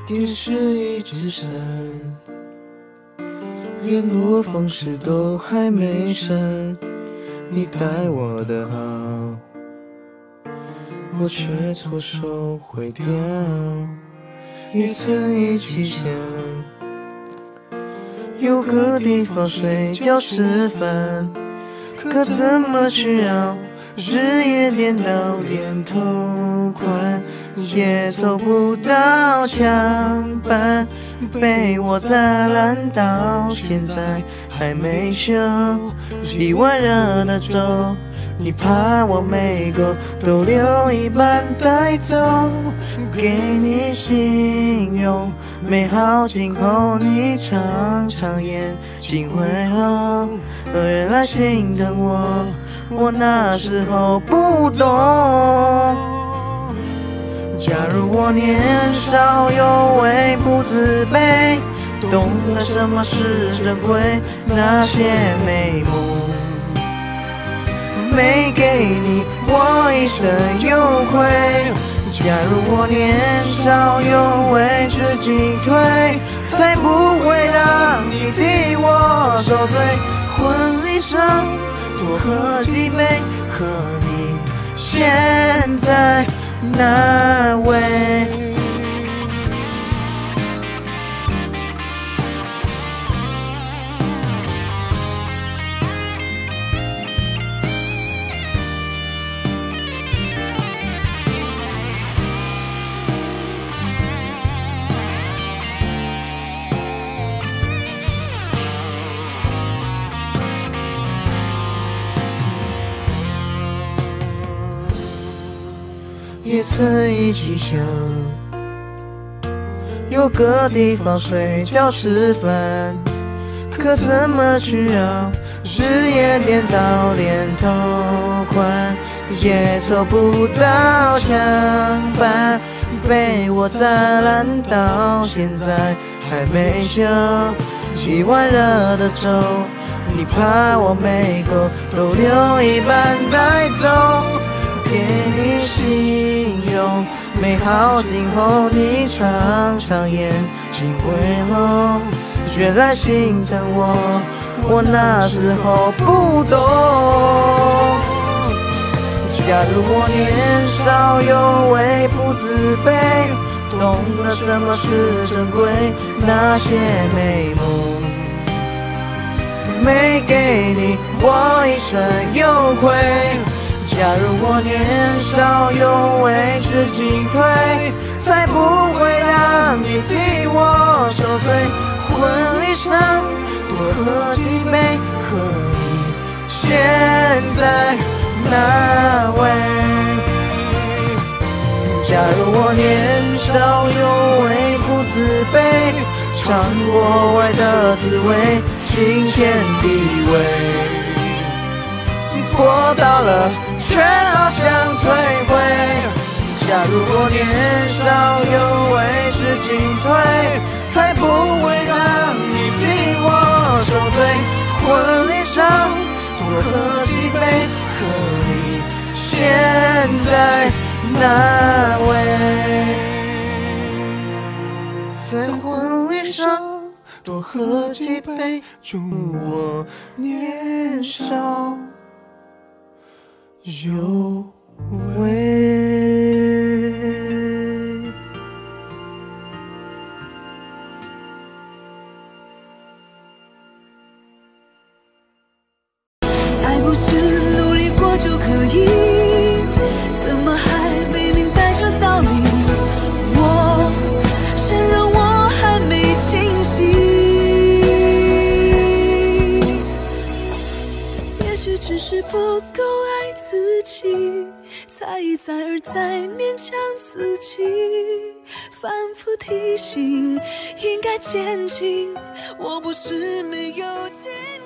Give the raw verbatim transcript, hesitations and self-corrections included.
电视一直闪，联络方式都还没删，你待我的好，我却错手毁掉。也曾一起想有个地方睡觉吃饭，可怎么去绕，日夜颠倒连头宽，也走不到墙板，被我砸烂到现在还没修。一碗热的粥，你怕我没够，都留一半带走，给你形容美好今后，你常常眼睛会红。而原来心疼我，我那时候不懂。假如我年少有为不自卑，懂得什么是珍贵，那些美梦没给你，我一生有愧。假如我年少有为知进退，才不会让你替我受罪。婚礼上多喝几杯，和你现在那位。也曾一起想有个地方睡觉吃饭，可怎么去绕，日夜颠倒连头宽，也走不到墙板，被我砸烂到现在还没修。一碗热的粥，你怕我没够，都留一半带走，给你形容美好今后，你常常眼睛会红。原来心疼我，我那时候不懂。假如我年少有为不自卑，懂得什么是珍贵，那些美梦没给你，我一生有愧。假如我年少有为知进退，才不会让你替我受罪。婚礼上多喝几杯，和你现在那位。假如我年少有为不自卑，尝过爱的滋味，金钱地位过到了却好想退回。假如我年少有为知进退，才不会让你替我受罪。婚礼上多喝几杯，和你现在那位。在婚礼上多喝几杯，祝我年少有为。 爱不是努力过就可以，怎么还没明白这道理？我承认我还没清醒，也许只是不够爱自己，才一再而再勉强自己，反复提醒应该前进。我不是没有坚